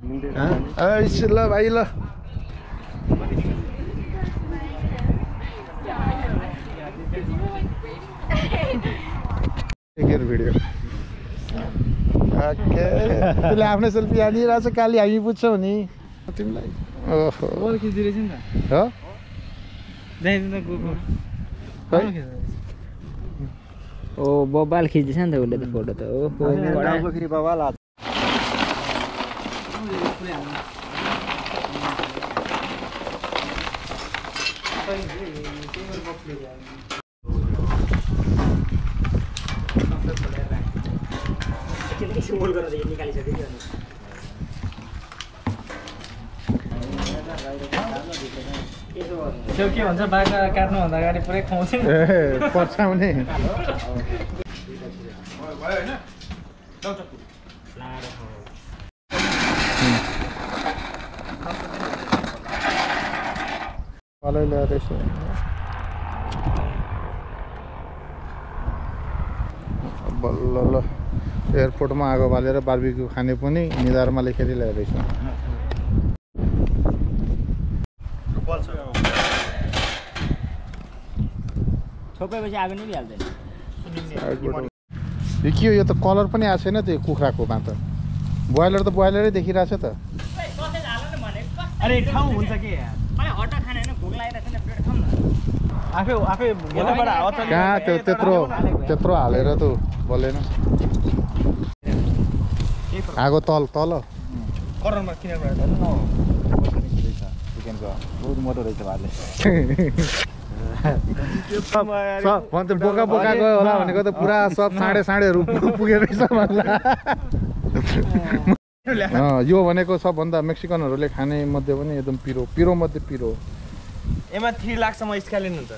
ल भाइ ल भिडियो त्यसले आफ्नै सेल्फी हानिरहेको छ काली हामी पुग्छौँ नि तिमीलाई ओहो ओ बबाल खिच्दैछ नि त उसले त फोटो त फेरि बबाल त्यो के भन्छ बाख्रा काट्नुभन्दा अगाडि पुरै खुवाउँछ पर्साउने बल्ल ल एयरपोर्टमा आगो बालेर बार्बिक्यू खाने पनि निधारमा लेखेर ल्याएर रहेछ छोपेपछि आगो नै हाल्दैन यो के हो यो त कलर पनि आएको छैन त्यो कुखुराकोमा त बोइलर त बोइलरै देखिरहेछ त अरे ठाउँ हुन्छ के हटा खाने हैन भोक लागिरहेछ नि प्लेट खाऊ न आफै यताबाट हावा चल्यो कहाँ त्यो त्यत्रो हालेर त बलेन आगो तल करनमा किनेर चिकनको बहुत मोटो रहेछ भातले बोका गयो होला भनेको त पुरा सब साढे पुगेर रहेछ भन्ला यो भनेको सबभन्दा मेक्सिकनहरूले खाने मध्ये पनि एकदम पिरो मध्ये पिरो एमा 3 लाखसम्म स्क्यालिन हुन्छ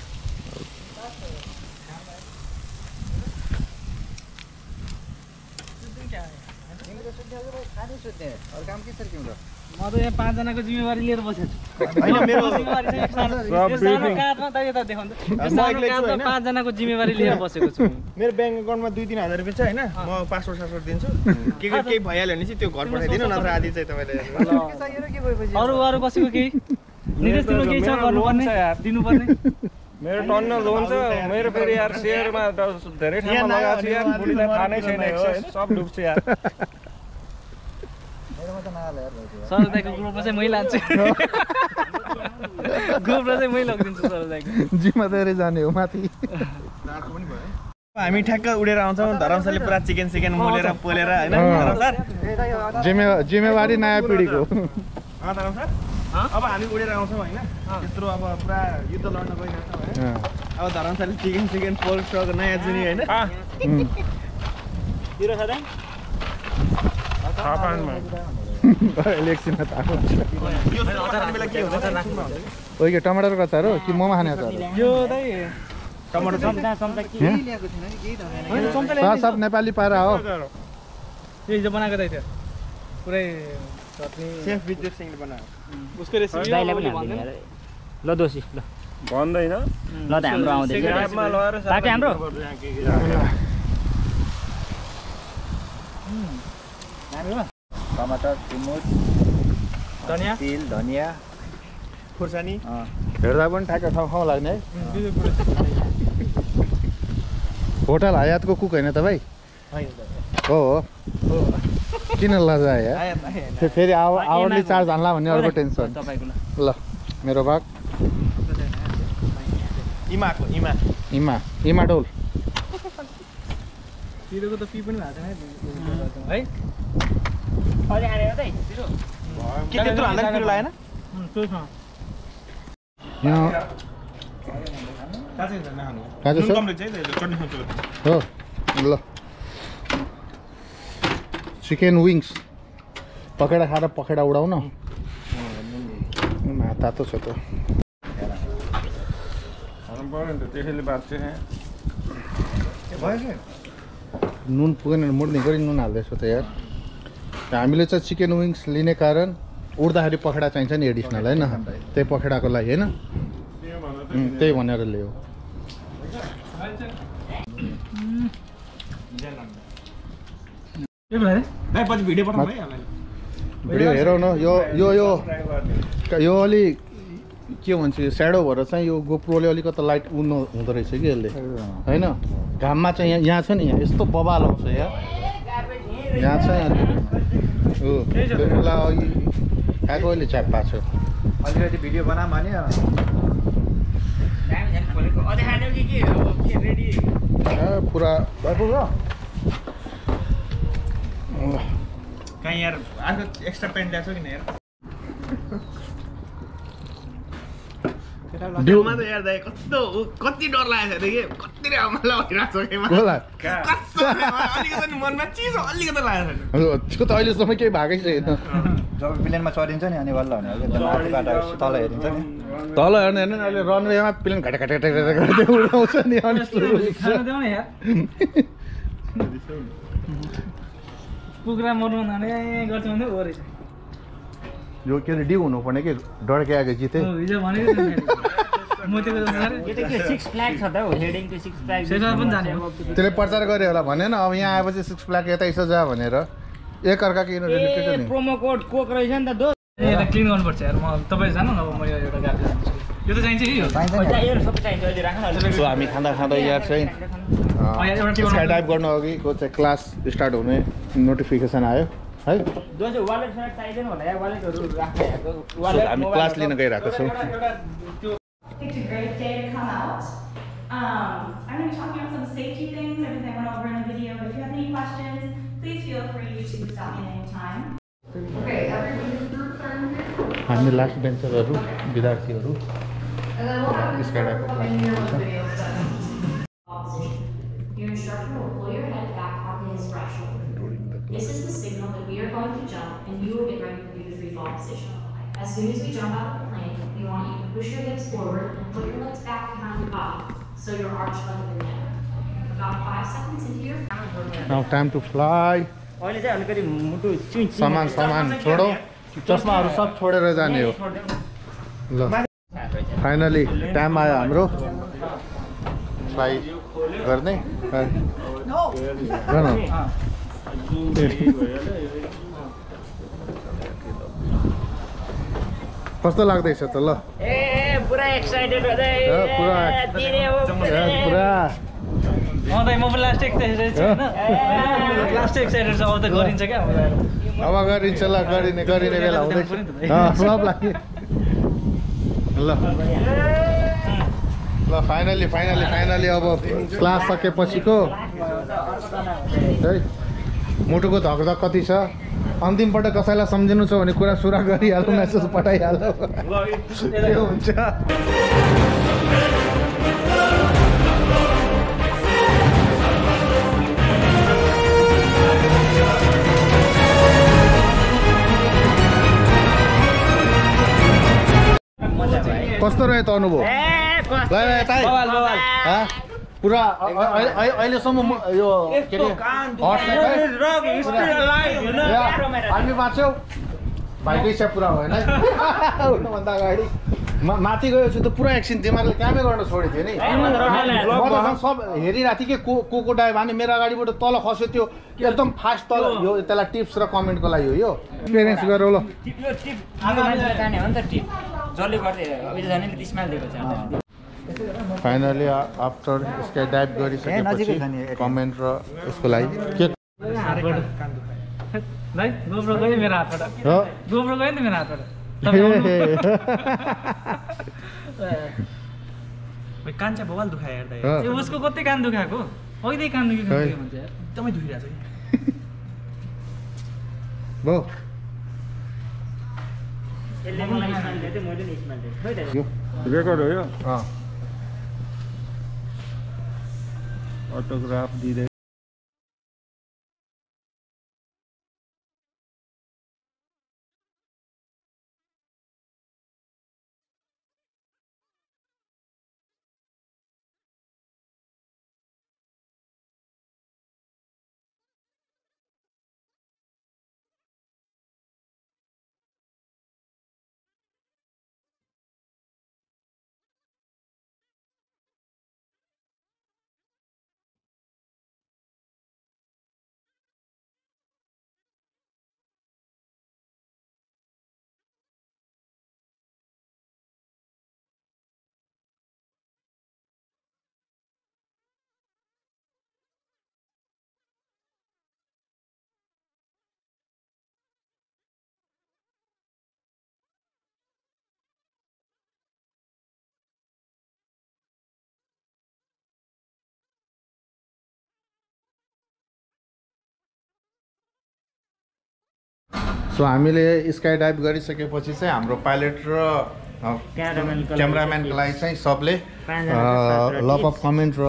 म त यहाँ 5 जनाको जिम्मेवारी लिएर बसेछु हैन मेरो जिम्मेवारी चाहिँ सानो कार्डमा त यता देखाउनु त सानो कार्डमा 5 जनाको जिम्मेवारी लिएर बसेको छु मेरो बैंक अकाउन्टमा 2-3 हजार रुपैयाँ छ हैन म पासपोर्ट दिन्छु के भइहाल्यो भने चाहिँ त्यो घर पठाइदिनु नत्र आदि चाहिँ तपाईले अरु कसैको केही निर्देश तिम्रो केही छ गर्नुपर्ने दिनुपर्ने मेरो टन्न लोन छ मेरो फेरि यार शेयरमा धेरै ठाउँमा लगाएको छु यार बुढीलाई थाहा नै छैन सब डुब्छ यार सरदाइको ग्रुपमा चाहिँ मै लान्छु ग्रुपमा चाहिँ मै लगिदिन्छु सरदाइको जिम्मेदारी जाने हो माथि हामी ठ्याक्क उडेर आउँछौँ धरमशाली पुरा चिकन मोलेर पोलेर हैन धरम सर जिम्मेवारी नयाँ पिढीको धरम सर अब हामी उडेर आउँछौँ हैन त्यत्रो अब पुरा युद्ध लड्न गइरहेछौँ हैन अब धरमशाली चिकन पोर्क सक नयाँ जुनी हैन तिरो छ दाइ इलेक्सन ओके टमाटरको अचार हो कि मोमो खाने अचार यो दाइ टमाटर सब नेपाली पारा हो यो हिजो बनाएको दाइ थियो पुरै चटनी सेफ विद्युत सिंहले बनायो उसको रेसिपी दाइले पनि हाल्दिनु ल दोसी ल भन्दैन ल त हाम्रो आउँदै छ बाकी हाम्रो टमाटर चिमुट धनिया तिल धनिया खुर्सानी हेर्दा पनि ठ्याक्क ठाउँ लाग्ने है होटल हयातको कुक होइन त भाइ हो किन लजाए त्यो फेरि आवरली चार्ज हान्ला भन्ने अर्को टेन्सन ल मेरो भाग इमा डोल तिरोको त पी पनि भएको छैन है अलि हालेर दाइ तिरो के त्यत्रो हाल्दा पिरो लागेन काजु छ हो ल चिकन विङ्स पखेडा खाएर पखेडा उडाउ न तातो छ त त्यसैले बाँच्छ नुन पुगेन मुड्ने गरी नुन हाल्दैछ त यार हामीले चाहिँ चिकन विङ्स लिने कारण उड्दाखेरि पखेडा चाहिन्छ नि एडिसनल होइन त्यही पखेडाको लागि होइन त्यही भनेर ल्यायो भिडियो हेरौ न यो यो यो यो अलि के भन्छ यो स्याडो भएर चाहिँ यो गोप्रोले अलिकति लाइट उड्नु हुँदो रहेछ कि यसले होइन घाममा चाहिँ यहाँ छ नि यहाँ यस्तो बबाल आउँछ यहाँ चाहिँ हो त्यसलाई अघि खाएको अहिले च्याप पाएको छ अलिकति भिडियो बनाऊँ भने पुरा भइपुग्यो कहीँ यार अर्को एक्स्ट्रा पेन्ट ल्याएको छ किन यार ड्युमा त यार दाइ कति डर लागेको थियो कि कति राम्रो भइरहेको छ कि अलिकति मनमा चिज अलिकति लागेको छैन त्यो त अहिलेसम्म केही भएकै छैन जब प्लेनमा चढिन्छ नि अनि बल्ल भने माथिबाट तल हेरिन्छ नि तल हेर्नु हेर्नु अहिले रनवेमा प्लेन घटा घटा घटा घटा गर्दै उडाउँछ नि अनि खाना देऊ न यार कुखुरा मर्नु नआउने गर्छ भने हो रहेछ यो के अरे ड्यू हुनुपर्ने कि डढ्के आएको जिते हिजो भनेको थिएँ म त्यो यो त के सिक्स फ्ल्याग छ त हौ हेडिङ टु सिक्स फ्ल्याग सेटमा पनि जाने हो त्यसले प्रचार गरे होला भनेन अब यहाँ आएपछि सिक्स फ्ल्याग यता यसो जा भनेर एकअर्काको यिनीहरू रिलेटेड नि प्रोमो कोड कोक रहेछ नि त दो यसलाई क्लिन गर्नुपर्छ यार म तपाईँ जानु न अब म यो एउटा गाडी यो त चाहिन्छ कि यो यो सबै चाहिन्छ अहिले राख्न सो हामी खाँदा खाँदा यार चाहिँ स्काई डाइभ गर्नु अघिको चाहिँ क्लास स्टार्ट हुने नोटिफिकेसन आयो है दो चाहिँ वालेट सेट चाहिँदैन होला यार वालेटहरु राखेको हामी क्लास लिन गइरहेको छौँ It's a great day to come out. I'm going to be talking about some safety things, everything I went over in the video. But if you have any questions, please feel free to stop me at any time. Okay, everybody's groups are in here. हामी last बेन्चरहरू विद्यार्थीहरू And then we'll have This guy a back up. video set. Opposition. Your instructor will pull your head back onto his right shoulder. This is the signal that we are going to jump and you will get ready to do the free fall position. As soon as we jump out of the plane, we want you to push your hips forward and put your legs back behind your body so you're arched like a banana. About 5 seconds into your now time to fly अहिले चाहिँ अलिकति मुटु चुइच सामान छोडो चस्माहरू सब छोडेर जाने हो ल फाइनली टाइम आयो हाम्रो फ्लाइ गर्ने गर्न कस्तो लाग्दैछ त ल ए पुरा एक्साइटेड हुँदै पुरा पुरा म पनि लास्ट एक्साइटेड छु हैन लास्ट एक्साइटेड छ अब त गरिन्छ क्या अब गरिन्छ ल गरिने बेला हुँदैछ सब लाग्यो ल ल फाइनली अब क्लास सकेपछिको है मुटुको धकधक कति छ अन्तिमपल्ट कसैलाई सम्झिनु छ भने कुरा सुरा गरिहाल्नु मेसेज पठाइहाल्नु के हुन्छ कस्तो रह्यो त अनुभव पुरा अहिलेसम्म यो के अरे हामी बाँच्यौ भाइकै छ पुरा भएन उठ्नुभन्दा अगाडि माथि गएपछि त पुरा एकछिन दिमागले कामै गर्न छोडेको थियो नि म त सब हेरिरहेको थिएँ कि को डाइभ हाने मेरो अगाडिबाट तल खस्यो त्यो एकदम फास्ट तल यो त्यसलाई टिप्स र कमेन्टको लागि हो यो एक्सपिरियन्स गरौँ ल यो टिप आमा मान्छेले जाने हो नि त टिप जसले गर्दै उयो जाने नि स्माइल दिएको छ फाइनली आफ्टर स्काई डाइभ गरिसकेपछि कमेन्ट र यसको लागि के भाइ गोब्रो गयो मेरो हातबाट गोब्रो गयो नि मेरो हातबाट कान्छ बवाल दुखायो हेर्दा ए उसको कति कान दुखाएको अहिले कान दुखेको भन्छ यार एकदमै दुखिरहेको छ बो यसले मलाई स्माइल दियो मैले नि स्माइल दिएँ खै त रेकर्ड हो यो अटोग्राफ दिँदै सो हामीले स्काई डाइभ गरिसकेपछि चाहिँ हाम्रो पाइलट र क्यामेराम्यानको लागि चाहिँ सबले लभ अफ कमेन्ट र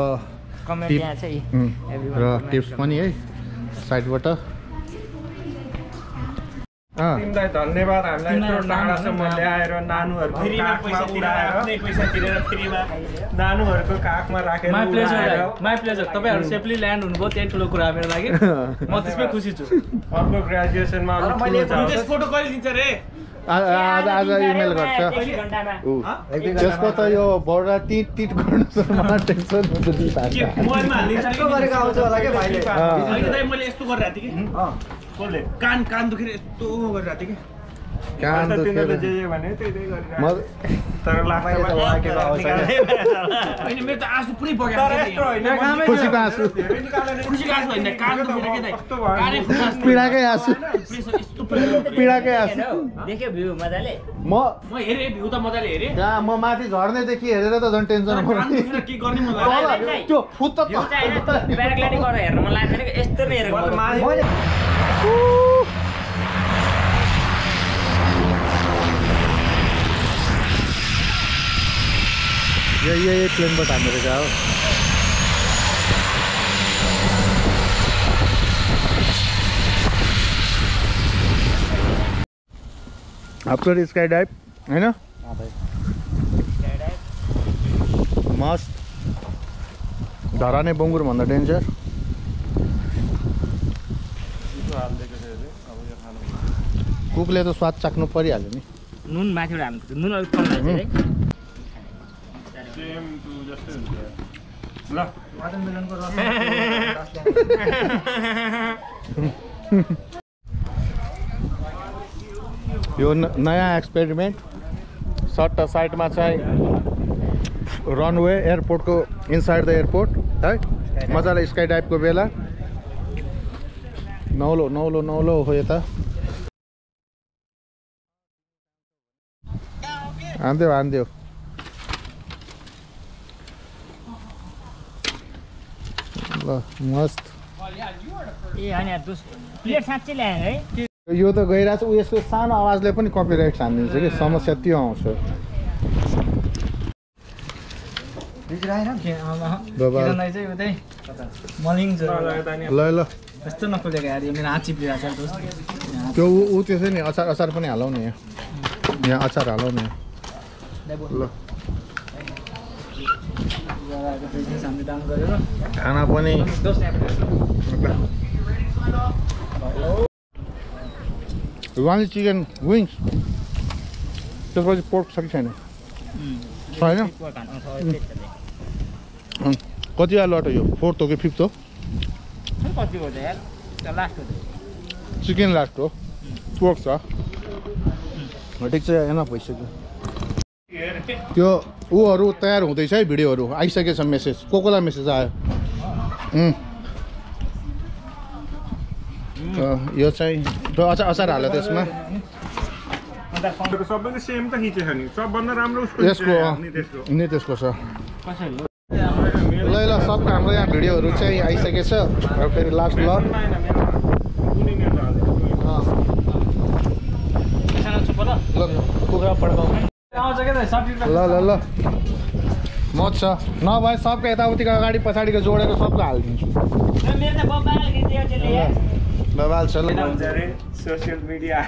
टिप्स पनि है साइडबाट तिमीलाई धन्यवाद हामीलाई यत्रो टाढासम्म ल्याएर नानुहरूको नानुहरूको काखमा राखेर माई प्लेजर तपाईँहरू सेफली ल्यान्ड हुनुभयो त्यही ठुलो कुरा मेरो लागि म त्यसमै खुसी छु अर्को ग्रेजुएसनमा फोटो कहिले लिन्छ रे आज इमेल गर्छ त्यसको त यो बोर्डर टिट गर्नु छ मलाई टेन्सन हुन्छ मोबाइलमा हालिदिन्छ गरेको आउँछ होला के भाइले अहिले दाइ मैले यस्तो गरिरहेको थिएँ कि कसले कान दुखेर यस्तो गरिरहेको थिएँ कि कान दुखेर जे भने त्यही म तर तपाईँले त वाकेको आउँछ होइन मेरो त आँसु पुरै बगेको खुसीको आँसु खुसीको आँसु होइन कान दुखेर के पीडाकै आँसु पीडाकै आँसु देख्यो भ्यू मजाले म हेरेँ भ्यू त मजाले हेरेँ त्यहाँ म माथि झर्नेदेखि हेरेर त झन् टेन्सन के गर्ने मलाई त्यो फुत्त प्याराग्लाइडिङ गरेर हेर्न मन लाग्दैन कि यस्तो नै हेरेको यही प्लेनबाट हामीहरू गयो आफ्टर स्काई डाइभ होइन मस्त धराने बङ्गुर भन्दा डेन्जर कुकले त स्वाद चाख्नु परिहाल्यो नि नुन माथिबाट हाल्नु नुन अलिक कम लाग्छ है ल यो नयाँ एक्सपेरिमेन्ट सट्टा साइडमा चाहिँ रनवे एयरपोर्टको इनसाइड द एयरपोर्ट है मजाले स्काई डाइभको बेला नौलो नौलो नौलो हो यता हान्देऊ हान्देऊ ल मस्त ए होइन प्लेट साँच्चै ल्याएन है यो त गइरहेको छ यसको सानो आवाजले पनि कपिराइट हानिदिन्छ कि समस्या त्यो आउँछ ल ल यस्तो नखोलेको यार मेरो हात चिप्लिरहेको छ त्यो ऊ त्यसै नि अचार अचार पनि हालौँ न यहाँ अचार हालौँ न ल खाना पनि वान चिकन विङ्स त्यसपछि पोर्क छ कि छैन छैन कति लट यो 4th हो कि 5th हो चिकन लास्ट हो पोर्क छ ठिक छ एनफ भइसक्यो त्यो ऊहरू तयार हुँदैछ है भिडियोहरू आइसकेछ मेसेज कोलाई मेसेज आयो यो चाहिँ अचार हाल्यो त्यसमा सबैले सेम त खिचेछ नि सबभन्दा राम्रो यसको नि त्यसको छ ल ल सबको हाम्रो यहाँ भिडियोहरू चाहिँ आइसकेछ र फेरि लास्ट ल कुखुरा पड्काउ ल ल ल म छ नभए सबको यताउतिको अगाडि पछाडिको जोडेको सबको हालिदिन्छु बबाल छ ल सोसियल मिडिया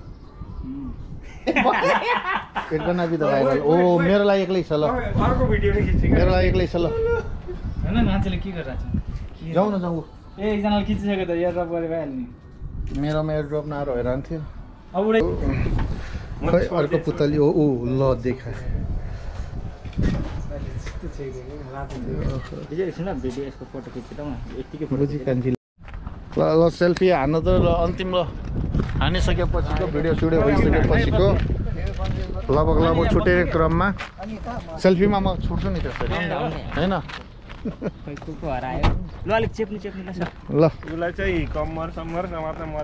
एकदम नबी त भाइरल ओ मेरो लागि एक्लै छ ल अर्को भिडियो नि खिच्छ मेरो लागि एक्लै छ ल हैन मान्छेले के गरिरहेछ जाऊ न जाऊ ए एकजनाले खिचिसक्यो त एयर ड्रप गरे भइहाल्यो नि मेरोमा एयर ड्रप नआएर हैरान थियो अब उडे खै अर्को पुतली हो ऊ ल देखा ल ल सेल्फी हान्नु त ल अन्तिम ल हानिसकेपछिको भिडियो सुडियो भइसकेपछिको लगभग छुट्ने क्रममा सेल्फीमा म छुट्छु नि त्यसरी होइन हरायो ल अलिक चेप्नु ल ल उसलाई चाहिँ कम्मर सम्मर समात्न